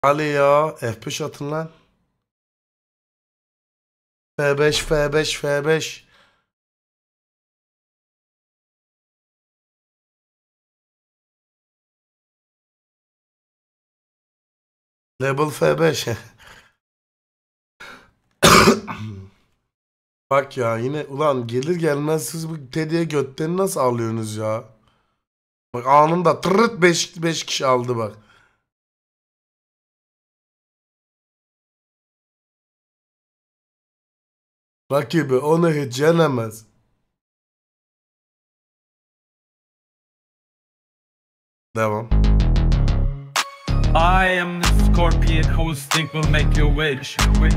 Ali ya F5 atın lan. F5 F5 F5. Label F5. Bak ya yine ulan gelir gelmez siz bu Teddy'ye götlerini nasıl alıyorsunuz ya? Bak anında tırırt 5 kişi aldı bak. Rakibi onu hiç yenemez. Devam. I am the scorpion whose think will make you witch.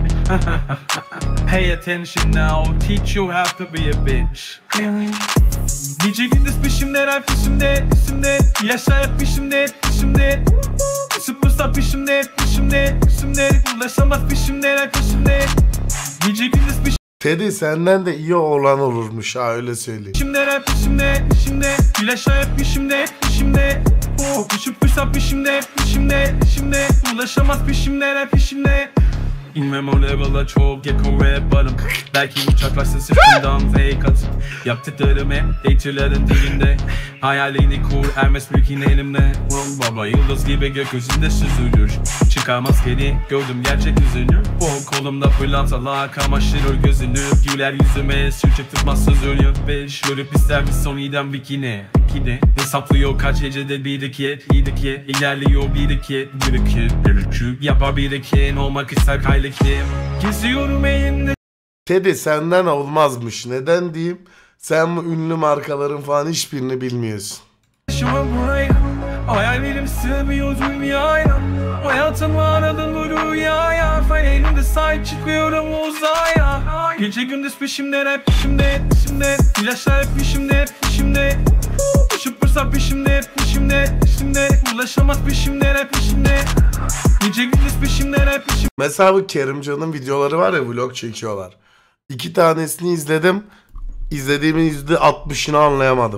Pay attention now, teach you how to be a bitch. Nice gündüz peşimde, peşimde, peşimde. Yaşa hep peşimde, peşimde. Superstar peşimde, peşimde, peşimde. Ulaşamaz peşimde, peşimde. Nice gündüz peşimde. Teddy senden de iyi oğlan olurmuş ha öyle söyleyeyim. Peşimde, peşimde, peşimde. Yaşa hep peşimde, peşimde. Superstar peşimde, peşimde, peşimde. Ulaşamaz peşimde, peşimde. İnmem o level'a çok yakın rap'larım. Belki uçaklaşsın sırtımdan fake atıp yaptıklarım hep haterların dilinde. Hayalini kur Hermes mülkin elimde. Baba yıldız gibi gökyüzünde süzülür. Çıkamaz geri gördüm gerçek yüzünü. Kolumda pırlantalar kamaştırır gözünü. Güler yüzüme sürçük tutmaz sözünü. Beş görüp ister mi soniden bikini? Hesaplıyor kaç gecede bir iki ilerliyor bir iki yapar bir iki olmak ister kaylı kim geziyorum elimde. Teddy senden olmazmış. Neden diyeyim? Sen bu ünlü markaların falan hiçbirini bilmiyorsun. Hayallerim sığmıyor dünyaya. Hayatımı aradın bu rüyaya. Fen elimde sahip çıkıyorum uzaya. Gece gündüz peşimde hep peşimde, peşimde. İlaçlar hep peşimde, peşimde. Superstar peşimde, peşimde, peşimde. Ulaşamaz peşimde, hep peşimde. Gece gündüz peşimde, hep peşimde. Mesela bu Kerimcan'ın videoları var ya, vlog çekiyorlar. 2 tanesini izledim. İzlediğimin %60'ını anlayamadım.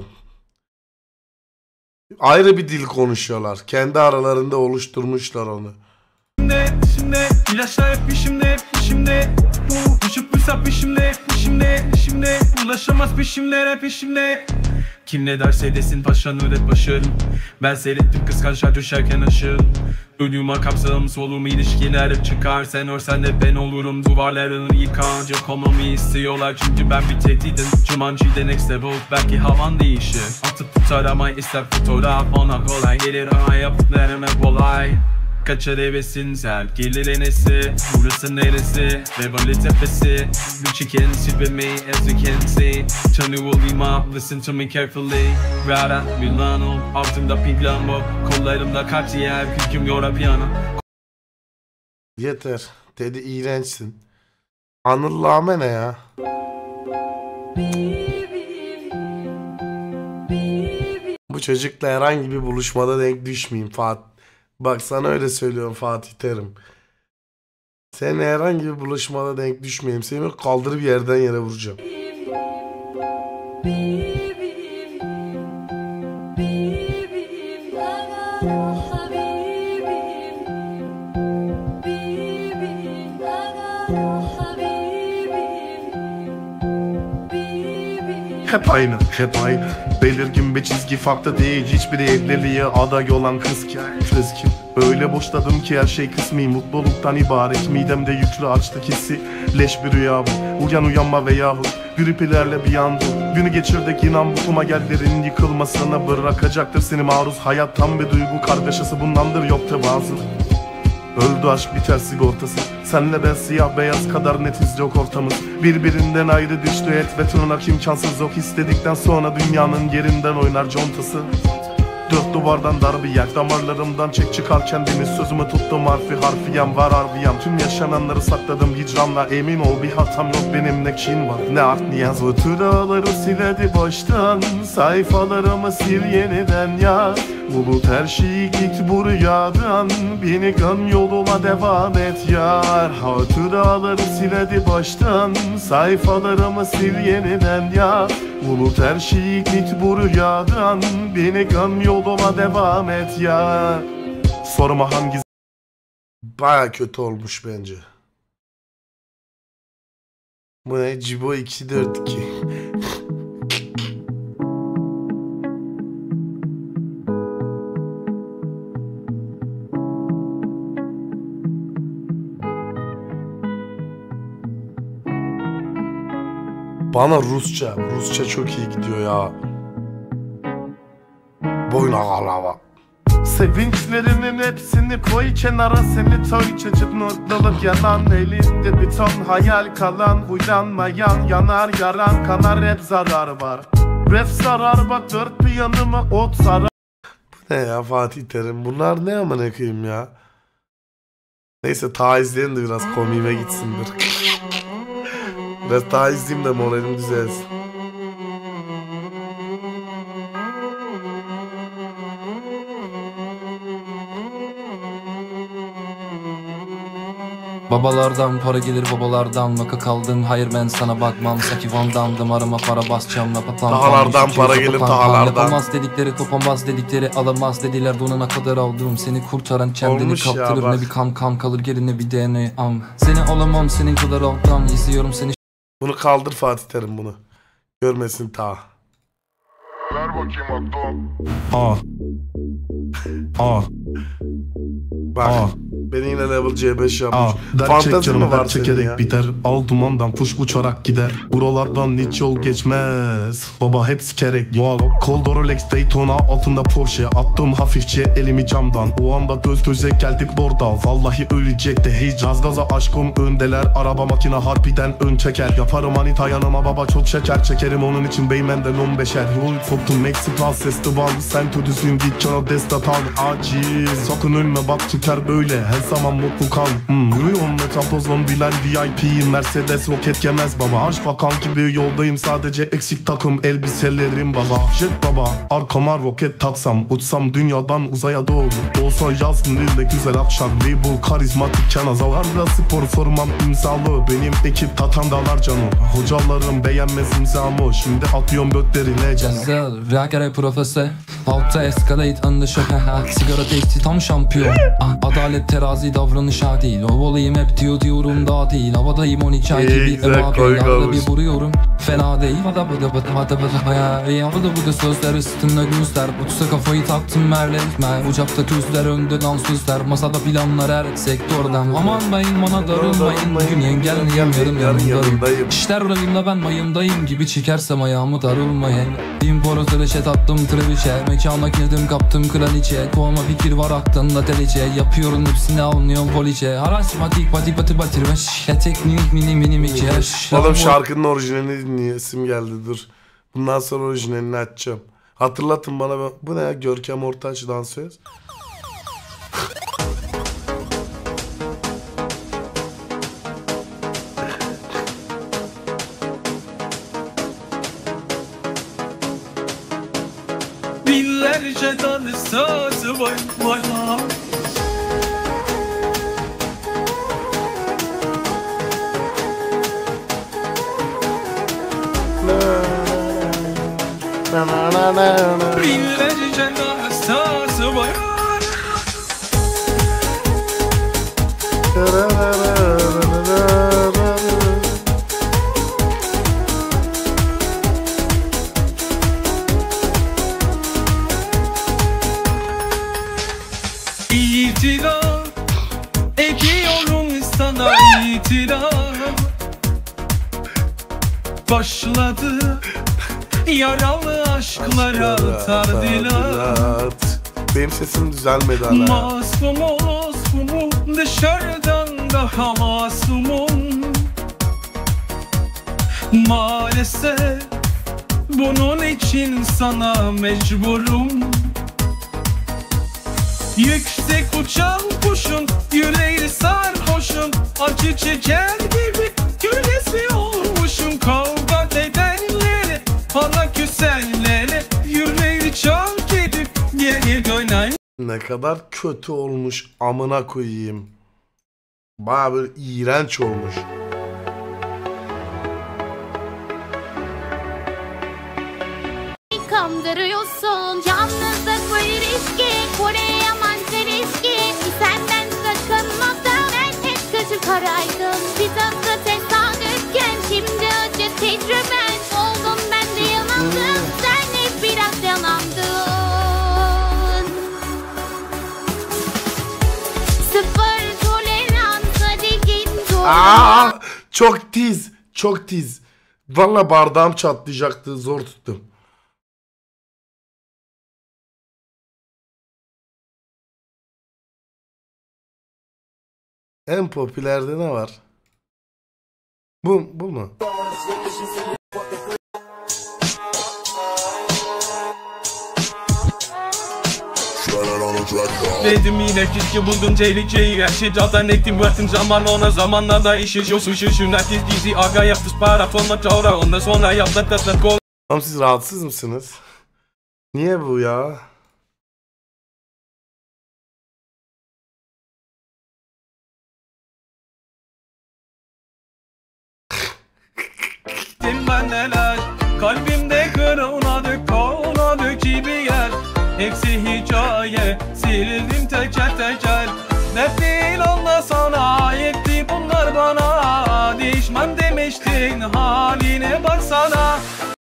Ayrı bir dil konuşuyorlar. Kendi aralarında oluşturmuşlar onu. Peşimde, ilaçlar hep peşimde, peşimde. Superstar peşimde, peşimde, peşimde. Ulaşamaz peşimde, hep peşimde. Kim ne derse desin paşanı hep başarım. Ben seyrettim kıskançlar düşerken aşığım. Ölüme kapsam solum ilişkiler hep çıkar. Sen örsen de ben olurum duvarlarını yıkar. Yok olmamı istiyorlar çünkü ben bir tehdidim. Jumanji'de next level belki havan değişir. Atıp tutar ama ister fotoğraf ona kolay gelir ama yaptıklarım hep olay. Kaçar hevesin sen gelir enesi. Burası neresi ve böyle tepesi. Which you can see with me as you can see. Turn the volume up, listen to me carefully. Rara, Milano, altımda pink Lambo. Kollarımda Cartier, hüküm yora piyano. Yeter. Teddy iğrençsin. Anıl Lame ne ya? Bu çocukla herhangi bir buluşmada denk düşmeyeyim Fatih. Bak sana öyle söylüyorum Fatih Terim. Seninle herhangi bir buluşmada denk düşmeyeyim. Seni kaldırıp yerden yere vuracağım. Hep aynı, hep aynı. Belirgin bir çizgi farklı değil. Hiçbiri evliliğe aday olan kız ki Frizkim. Öyle boşladım ki her şey kısmi. Mutluluktan ibaret. Midemde yüklü açlık hissi. Leş bir rüya bu. Uyan uyanma veyahut grip ilerle bir an dur. Günü geçirdik inan bu gellerin yıkılmasına bırakacaktır seni maruz. Hayat tam bir duygu kargaşası bundandır yok tevazu. Öldü aşk biter sigortası. Senle ben siyah beyaz kadar netiz yok ortamız. Birbirinden ayrı düştü et ve tırnak imkansız yok. İstedikten sonra dünyanın yerinden oynar contası. Dört duvardan dar bir yer. Damarlarımdan çek çıkar kendimi. Sözümü tuttum harfiyen var harbiyem. Tüm yaşananları sakladım hicranla. Emin ol bir hatam yok benimle kin var. Ne art niyaz. Hatıraları siledi baştan. Sayfalarımı sil yeniden yaz. Bulut her şeyi git bu rüyadan. Beni göm yoluma devam et yar. Hatıraları siledi baştan. Sayfalarımı sil yeniden yaz. Bulut her şeyi git bu rüyadan. Beni göm yoluma devam et yar. Sorma hangi Baya kötü olmuş bence. Bu ne? Cibo 242. Bana Rusça çok iyi gidiyor ya. Boyuna galava. Sevinçlerinin hepsini koy kenara, seni toy çocuk mutluluk yalan, elinde bir ton hayal kalan, uylanmayan yanar yaran kanar, hep zarar var. Ref zarar bak, dört bir yanıma ot sarar. Bu ne ya Fatih Terim, bunlar ne amına koyayım ya. Neyse ta izleyin de biraz komiğime gitsindir. Biraz daha izleyeyim de moralim düzelsin. Babalardan para gelir babalardan, vaka kaldım hayır ben sana bakmam. Saki vandandım arama para basacağım, napatan Tahalardan para gelir tahalardan. Yapamaz dedikleri kopamaz dedikleri alamaz dediler, donuna kadar aldım. Seni kurtaran kendini Olmuş kaptırır ya, ne bir kan kalır geline bir DNA. Seni alamam senin kadar alttan, izliyorum seni. Bunu kaldır Fatih Terim, bunu görmesin ta. Ver bakayım Aa. Bak. Beni yine level C5 yapmış. Fantezi mi var senin ya? Biter. Al dumandan kuş uçarak gider. Buralardan hiç yol geçmez. Baba hep sikerek yol. Kolda Rolex Daytona, altında Porsche. Attım hafifçe elimi camdan. O anda göz göze geldik orada. Vallahi ölecekti hiç. Gaz gaza aşkım öndeler. Araba makine harbiden ön çeker. Yaparım manita yanıma baba çok şeker. Çekerim onun için beymenden 15'er. Yol soktum Meksika ses duvan. Sen tüdüsün git çana destatan. Acil sakın ölme bak çıkar böyle. Her zaman mutlu kal. Yürüyorum metapozon bilen VIP. Mercedes roket yemez baba. Aşk bakan gibi yoldayım, sadece eksik takım elbiselerim baba. Jet baba arkama roket taksam, uçsam dünyadan uzaya doğru. Olsa yazın ne güzel akşam. Label karizmatik kenazalarla spor formam imzalı. Benim ekip tatandalar canım. Hocalarım beğenmez imzamı. Şimdi atıyorum götlerine canım. Cezel, reagere profesör. Altta escalate anda şok. Sigara tekti tam şampiyon. Adalet terazi davranış adil. Ovalayım hep diyorum daha değil. Havadayım 12 ay gibi arada bir vuruyorum. Fena değil. Havada bu da sözler üstünde gözler. Uçsa kafayı taktım merle etme. Ucakta tüzler önde dansözler. Masada planlar her sektörden. Aman bayım bana darılmayın. Bugün engelleyen yarım yanındayım. İşler rayımda ben mayımdayım gibi çekersem ayağımı darılmayın. İmparator eşet attım treviçe. Mekana kildim kaptım kraliçe. Kovama fikir var aklında delice. Yapıyorum hepsini almıyorum poliçe. Harassmatik pati pati batirmeş. Teknik mini mikyaş. Oğlum şarkının orijinalini dinleyesim geldi, dur. Bundan sonra orijinalini açacağım. Hatırlatın bana. Bu ne ya, Görkem Ortaç dansöz. Binlerce tane sazı var bana. Binlerce tane sazı var. İtiraf ediyorum sana, itiraf. Başladı yaralı aşklara tardilat. Benim sesim düzelmedi hala. Masumum dışarıdan daha masumum. Maalesef bunun için sana mecburum. Yüksek uçan kuşun yüreği sarhoşum. Acı çeker gibi kölesi olmuşum. Kavga edenleri, bana küsenleri, yüreği çok gidip geri dönen. Ne kadar kötü olmuş amına koyayım. Baya böyle iğrenç olmuş. Kandırıyorsun, yalnızlık bu ilişki, buraya mantık riski. Senden sakınmak karaydım. Bir dakika tesadüfken şimdi acı tecrüben oldum. Ben de yanıldım, sen hep biraz yalandın. Sıfır tolerans, hadi git Aa, çok tiz. Çok tiz. Valla bardağım çatlayacaktı. Zor tuttum. En popülerde ne var? Bu mu? Dedim yine keşke buldum tehlikeli. Her şey zaten ettim verdim zaman ona. Zamanlarda işi yok suçu. Herkes dizi aga yaptı para tonla çavra. Ondan sonra yaptı tatlı kol. Oğlum siz rahatsız mısınız? Niye bu ya? Ben neler kalbimde kırıladık gibi yer. Hepsi hikaye sildim teker teker. Dert değil onunla sana yetti bunlar bana. Değişmem demiştin haline baksana.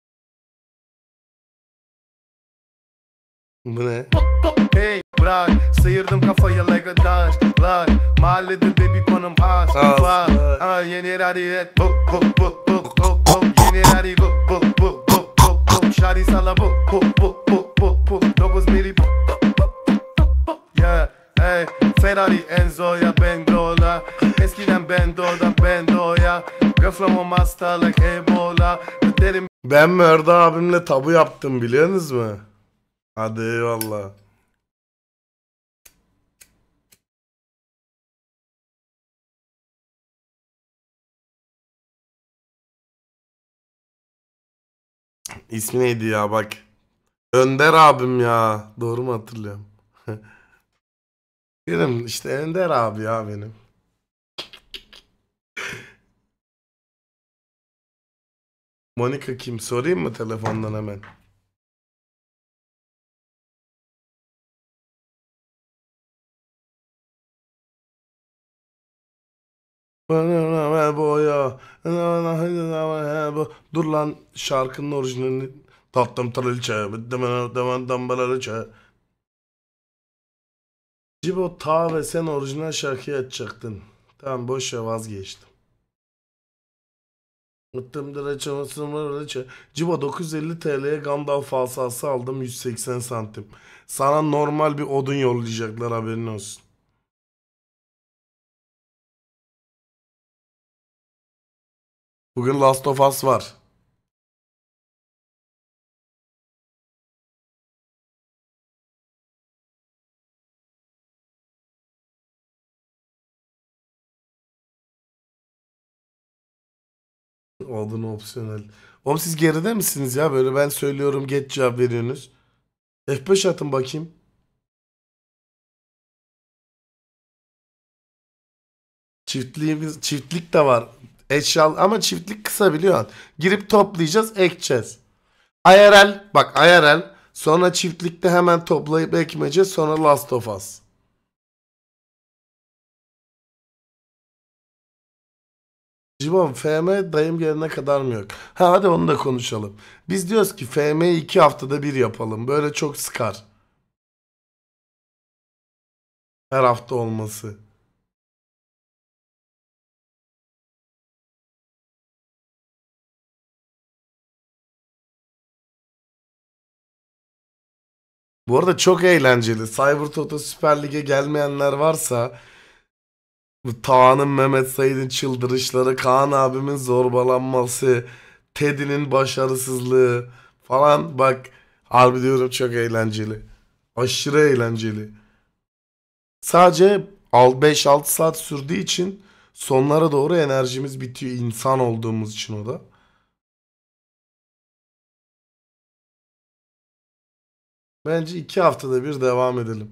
Bu ne? Hey bırak sıyırdım kafayı like a dash like mahallede de bir konum az var ama yeni radiyet buk buk buk buk buk buk yeni radiyet buk buk buk buk buk buk şari sala buk buk buk buk buk buk 9 mili buk yeah hey Ferrari Enzo'ya Bendo'la eskiden Bendo'ya girlfriend hasta like Ebola derim. Ben Mörda abimle tabu yaptım biliyorsunuz mu? Hadi eyvallah. İsmi neydi ya bak. Önder abim ya. Doğru mu hatırlıyorum? Benim işte Önder abi ya benim. Monika kim? Sorayım mı telefondan hemen? Dur lan şarkının orijinalini tatlım traliçe Cibo ta ve sen orijinal şarkıyı açacaktın. Tamam boş ver vazgeçtim. Cibo 950 TL'ye Gandalf asası aldım 180 santim. Sana normal bir odun yollayacaklar haberin olsun. Bugün Last of Us var. Odun opsiyonel. Oğlum siz geride misiniz ya? Böyle ben söylüyorum geç cevap veriyorsunuz. F5 atın bakayım. Çiftlik de var. Eşyal ama çiftlik kısa biliyorsun. Girip toplayacağız, ekeceğiz. IRL bak IRL. Sonra çiftlikte hemen toplayıp ekmece sonra Last of Us. Civan FM dayım gelene kadar mı yok? Ha hadi onu da konuşalım. Biz diyoruz ki FM'yi 2 haftada bir yapalım. Böyle çok sıkar. Her hafta olması. Bu arada çok eğlenceli. Cyber Toto Süper Lig'e gelmeyenler varsa bu Tağ'ın Mehmet Said'in çıldırışları, Kaan abimin zorbalanması, Teddy'nin başarısızlığı falan bak harbi diyorum çok eğlenceli. Aşırı eğlenceli. Sadece 5-6 saat sürdüğü için sonlara doğru enerjimiz bitiyor insan olduğumuz için o da. Bence 2 haftada bir devam edelim.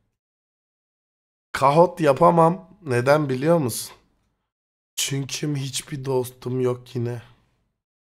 Kahot yapamam. Neden biliyor musun? Çünkü hiçbir dostum yok yine.